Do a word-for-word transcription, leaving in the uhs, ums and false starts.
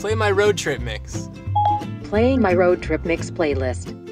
Play my road trip mix. Playing my road trip mix playlist.